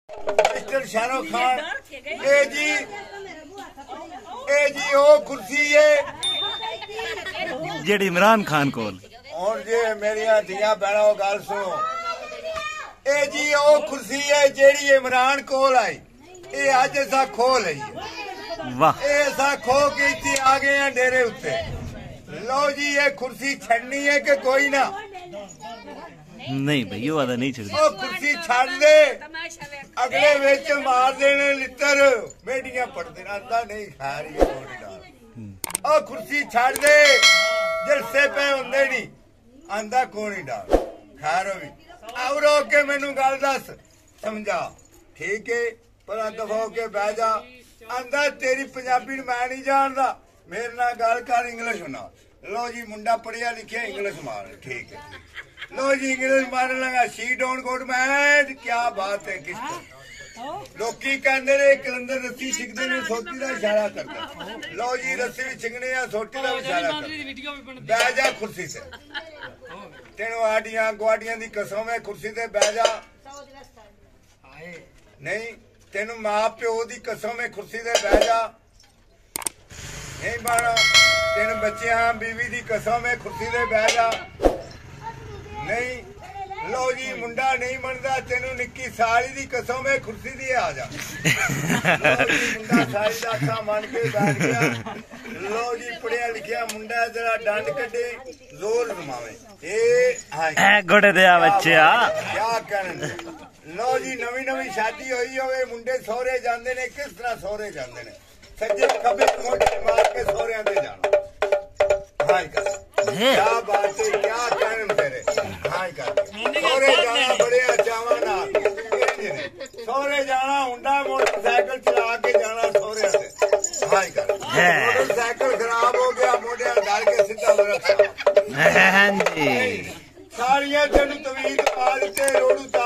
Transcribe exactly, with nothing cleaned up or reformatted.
mister Shahrukh Khan ए जी ए जी ओ कुर्सी है जेडी इमरान खान कोल और जे मेरिया धिया भैणों गल सुनो ए जी ओ कुर्सी है जेडी इमरान कोल आई ए अज असा खो लई वाह ए असा खो के इत्थे आ गए हैं डेरे उत्ते लो जी ये कुर्सी छड़नी है कि कोई ना नहीं भाई ये वादा नहीं छड़ी ओ कुर्सी छड़ दे अगले विच मार देने लितर बेटियां पड़दे आंदा नहीं खा रही कोई डाल ओ कुर्सी छड़ दे जलसे पे हुंदे नहीं आंदा कोई डाल खैर भी और के मैनू गल दस समझा ठीक है पर दफा के बह जा आंदा तेरी पंजाबी मैं नहीं जानदा मेरे नाल गल कर इंग्लिश ना लो जी मुंडा पढ़िया लिखिया इंग्लिश मार ठीक है लो जी इंग्लिश मारने लगा she don't go to match क्या बात है किस लोकी कहंदे ने कलंदर रस्सी छिकदे ने सोटी दा इशारा करदा लो जी रस्सी भी छिकने आ सोटी दा इशारा करदा बैठ जा कुर्सी से तेनू आडियां गुआडियां दी कसम है कुर्सी ते बैठ जा नहीं तेनू मां प्यो दी कसम है कुर्सी ते बैठ जा नहीं बाणा तेन बच्चियां बीवी दी कसम है कुर्सी ते बैठ जा नहीं लो जी मुंडा नहीं मनदा तेनू निक्की साली दी कसम है कुर्सी दी आ जा लो जी मुंडा साली दा सा मान के बैठ गया लो जी पढ़िया लिखिया मुंडा जरा डंड कड्डे जोर जमावे ए हां गोड़े दे बच्चा क्या कहने लो जी नवी नवी शादी होई होवे मुंडे सोहरे जांदे ने किस तरह सोहरे जांदे ने सज्जे खब्बे मोटे मार के सोहरियां ते जाना हां कर क्या बात है क्या कहने तेरे हां कर सोहरे जाना बड़े चावा नाल सोहरे जाना हुंडा मोटरसाइकिल चला के जाना सोहरे ते हां कर मोटरसाइकिल खराब हो गया मोटे डाल के सीधा रखा हां जी सारियां तेन तवीज पा दिते रोडू